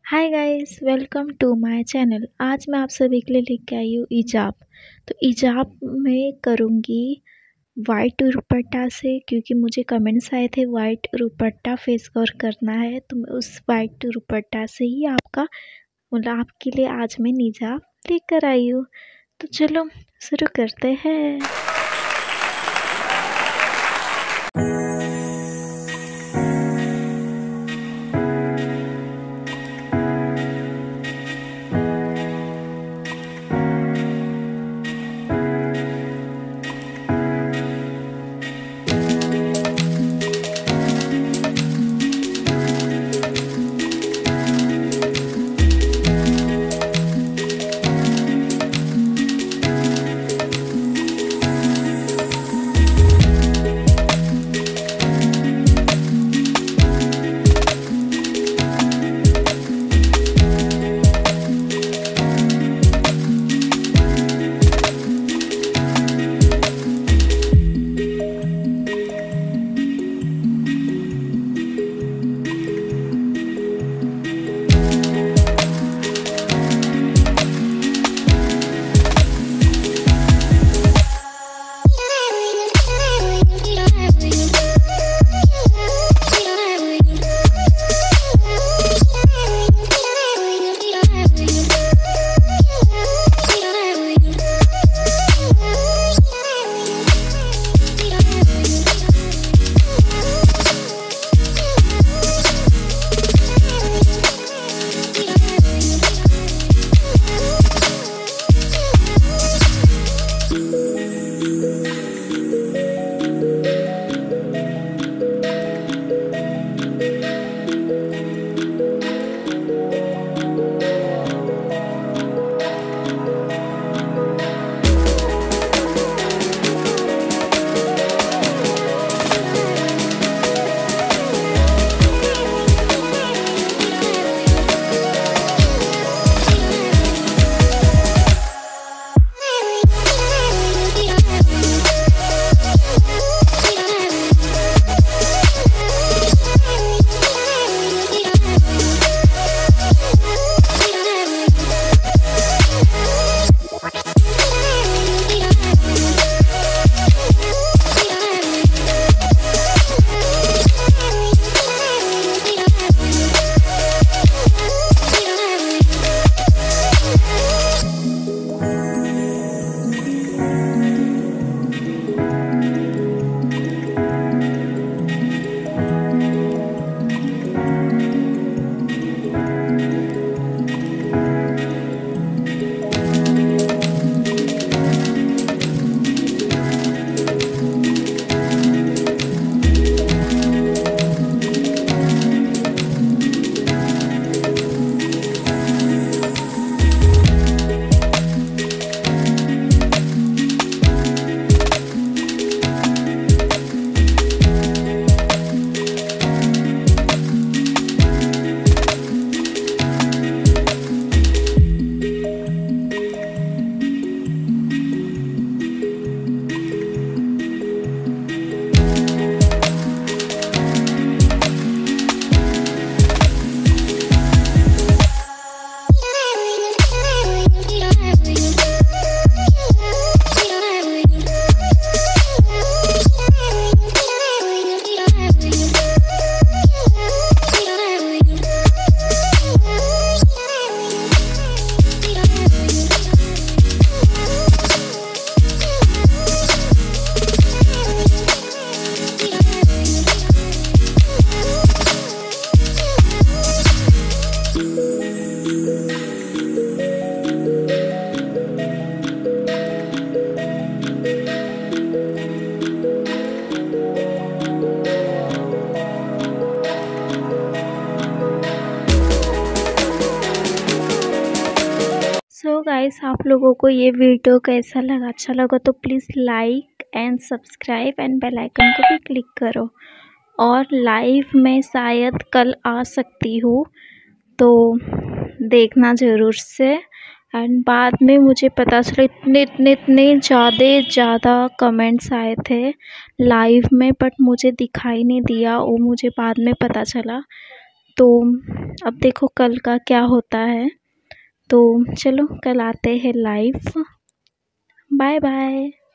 Hi guys, welcome to my channel. आज मैं आप सभी के लिए लेके आई हूँ हिजाब। तो हिजाब मैं करूँगी वाइट दुपट्टा से, क्योंकि मुझे कमेंट्स आए थे वाइट दुपट्टा फेस कवर करना है। तो मैं उस वाइट दुपट्टा से ही आपके लिए आज मैं हिजाब लेकर आई हूँ। तो चलो शुरू करते हैं। सो गाइस, आप लोगों को ये वीडियो कैसा लगा? अच्छा लगा तो please like and subscribe and bell icon को भी क्लिक करो। और लाइव में शायद कल आ सकती हूँ, तो देखना ज़रूर से। एंड बाद में मुझे पता चला इतने ज़्यादा कमेंट्स आए थे लाइव में, बट मुझे दिखाई नहीं दिया, वो मुझे बाद में पता चला। तो अब देखो कल का क्या होता है। तो चलो कल आते हैं लाइव। Bye bye.